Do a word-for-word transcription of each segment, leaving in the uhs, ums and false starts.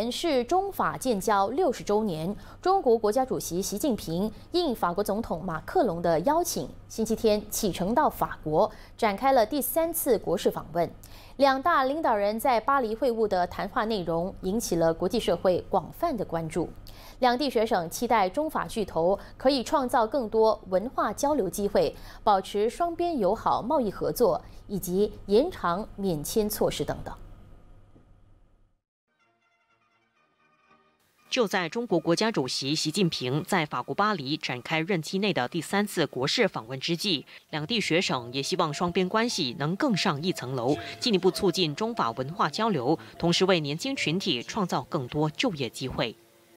年是中法建交六十周年，中国国家主席习近平应法国总统马克龙的邀请，星期天启程到法国，展开了第三次国事访问。两大领导人在巴黎会晤的谈话内容引起了国际社会广泛的关注。两地学生期待中法巨头可以创造更多文化交流机会，保持双边友好贸易合作，以及延长免签措施等等。 就在中国国家主席习近平在法国巴黎展开任期内的第三次国事访问之际，两地学省也希望双边关系能更上一层楼，进一步促进中法文化交流，同时为年轻群体创造更多就业机会。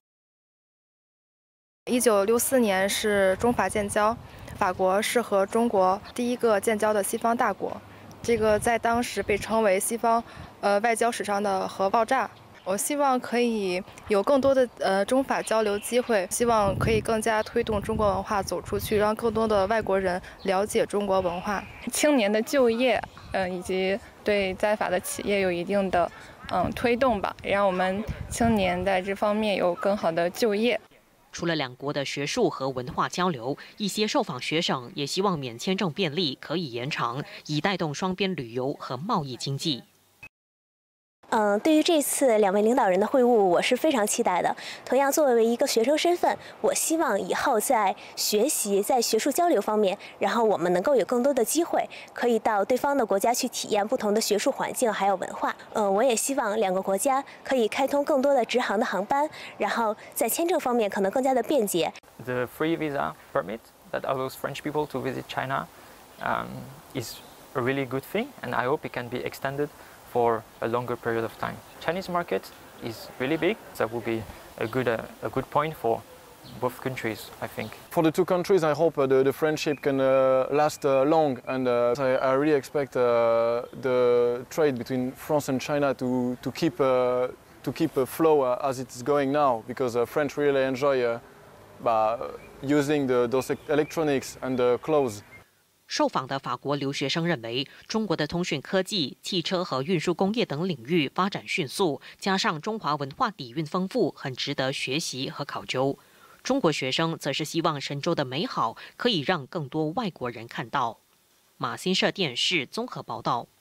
一九六四年是中法建交，法国是和中国第一个建交的西方大国，这个在当时被称为西方呃外交史上的核爆炸。 我希望可以有更多的呃中法交流机会，希望可以更加推动中国文化走出去，让更多的外国人了解中国文化。 青年的就业，嗯、呃，以及对在法的企业有一定的嗯推动吧，也让我们青年在这方面有更好的就业。 除了两国的学术和文化交流，一些受访学生也希望免签证便利可以延长，以带动双边旅游和贸易经济。 嗯，对于这次两位领导人的会晤，我是非常期待的。同样，作为一个学生身份，我希望以后在学习、在学术交流方面，然后我们能够有更多的机会，可以到对方的国家去体验不同的学术环境还有文化。嗯，我也希望两个国家可以开通更多的直航的航班，然后在签证方面可能更加的便捷。 The free visa permit that allows French people to visit China um, is a really good thing, and I hope it can be extended. For a longer period of time. Chinese market is really big. That will be a good, uh, a good point for both countries, I think. For the two countries, I hope uh, the, the friendship can uh, last uh, long, and uh, I, I really expect uh, the trade between France and China to, to keep, uh, to keep a flow uh, as it's going now, because uh, French really enjoy uh, by using the, those electronics and the clothes. 受访的法国留学生认为，中国的通讯科技、汽车和运输工业等领域发展迅速，加上中华文化底蕴丰富，很值得学习和考究。中国学生则是希望神州的美好可以让更多外国人看到。马新社电视综合报道。